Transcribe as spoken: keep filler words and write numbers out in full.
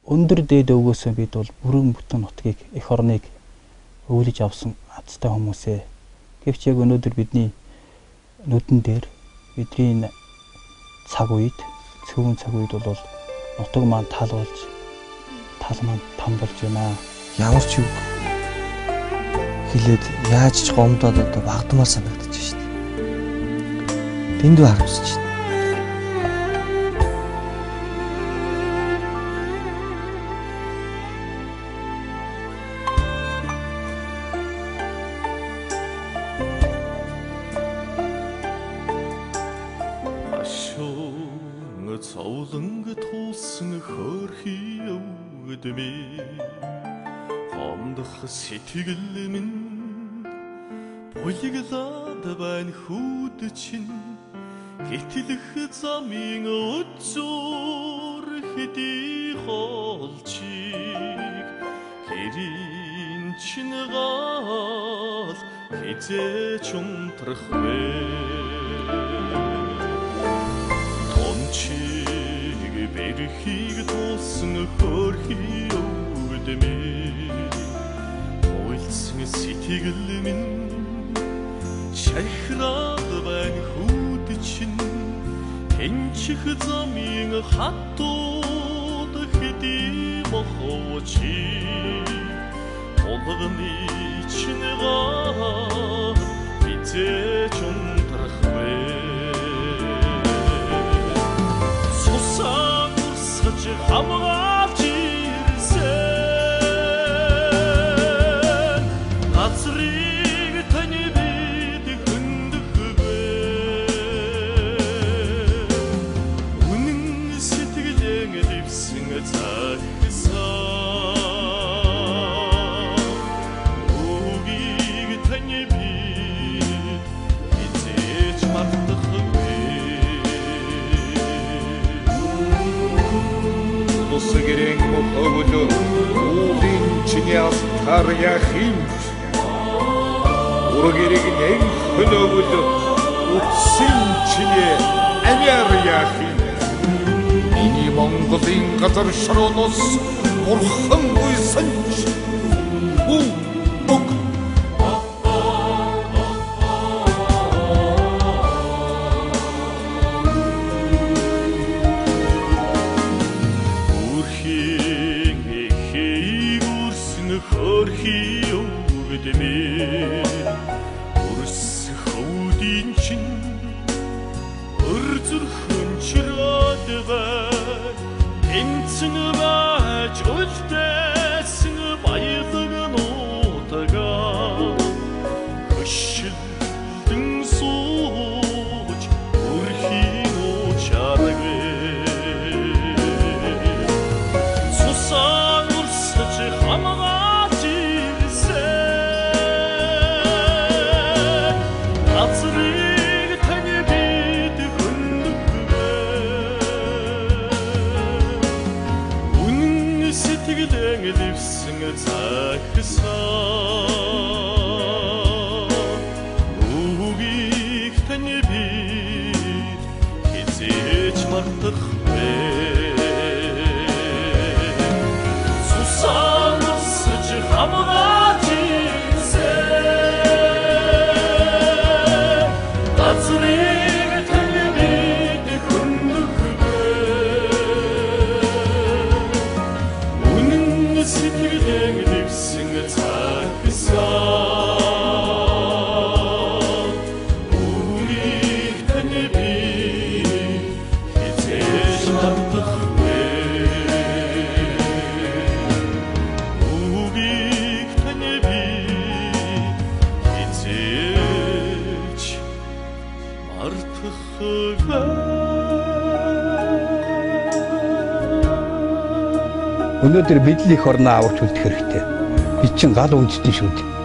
өндөр дээд өвгөөсөө бид бол бүрэн бүтэн нутгийг эх орныг өвлөж авсан азтай хүмүүсээ. Гэвч яг өнөөдөр бидний нүдэн дээр бидний цаг үед цөөн цаг үед бол нутаг маань таалуулж тал маань том болж байна. Ямар ч үг хэлээд яаж ч гомдоод одоо багдмаар санагдаж байна шүү дээ. Дэндүү харамсаж байна. Цауланг тулсан хөрхий өвдөмэй хомдох сэтгэл минь булиглаад байна хүүд чинь хэтлэх замын өцөр хэдий холчиг хэрийн чинь гал хизээч унтрах вэ Берхийг тулсан хөрхий өвдөмэй ойлцсон сэтгэл минь шахраад байна хүүд чинь тэнчих замын хатууд хэдий моховчи толгоны чинь гал хизээч унтрах вэ хамгаалж ирсэн газрыг тань бид хөндөхгөө үнэн сэтгэлэн дэвсэн цагсан үгийг тань бид хизээч мартах Сгэрэн моховло уулын чиний алтар яхин ургэрэг нэн хөлөвлө утсын чиний амяр яхин миний Монголын газар шороноос бурхан гуйсан уу бог хөрхий өвдөмэй өрс хүүдийн чинь өрзөр хөнчрөөд бай энцэн байж үлдээсэн баялаг нутагаа хөшөлдөн сууж өрхийн учааргүй цусаа урсаж хамгаа цагсан үгийг тань бид хизээч мартах вэ цусаа урсаж хамгаалж ирсэн газрыг тань бид хөндөхгөө үнэн сэтгэлэн дэвсэн цагсан үгийг тань бид хизээч мартах вэ үгийг тань бид хизээч мартах вэ Өнөөдөр бидний эх орноо аварч үлдэх хэрэгтэй. Бид чинь гал үндэстэн шүү дээ.